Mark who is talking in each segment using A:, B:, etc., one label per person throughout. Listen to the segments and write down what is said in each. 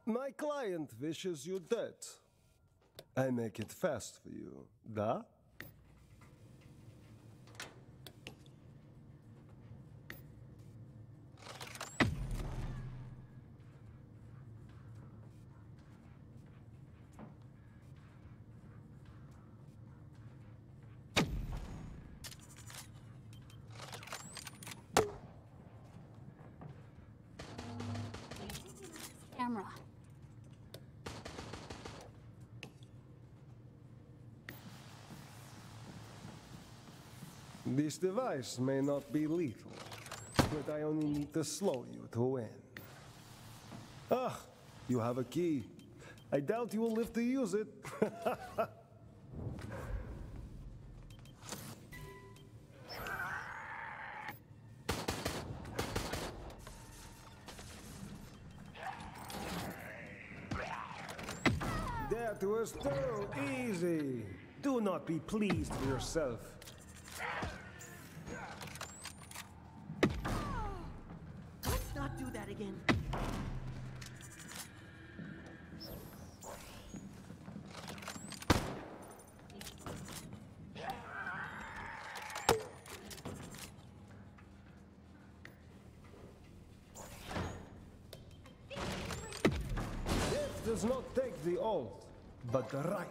A: My client wishes you dead. I make it fast for you, da?
B: Camera.
A: This device may not be lethal, but I only need to slow you to win. Ah, you have a key. I doubt you will live to use it. That was too easy. Do not be pleased with yourself.
C: Let's not do that again.
A: Death does not take the oath, but the right.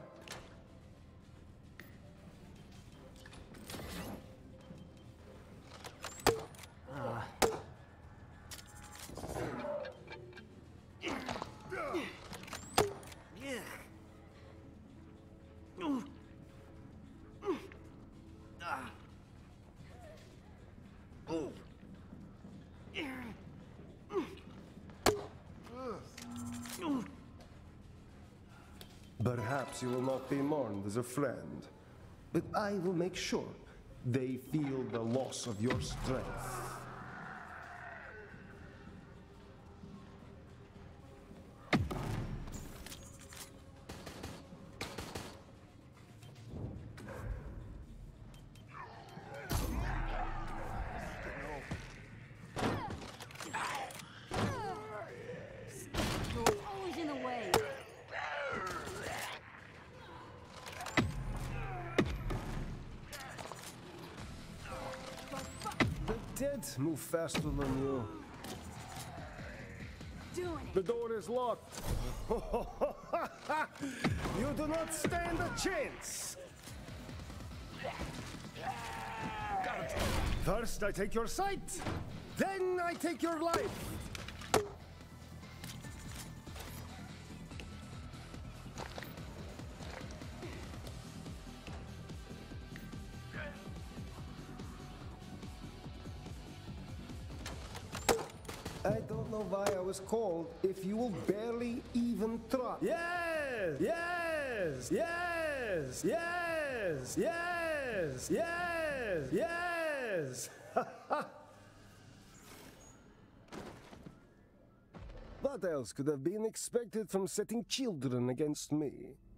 A: Perhaps you will not be mourned as a friend, but I will make sure they feel the loss of your strength.
B: Always in the way.
A: The dead move faster than you.
B: Doing it.
A: The door is locked. You do not stand a chance. First I take your sight, then I take your life. I don't know why I was called if you will barely even try. Yes! Yes! Yes! Yes! Yes! Yes! Yes! What else could have been expected from setting children against me?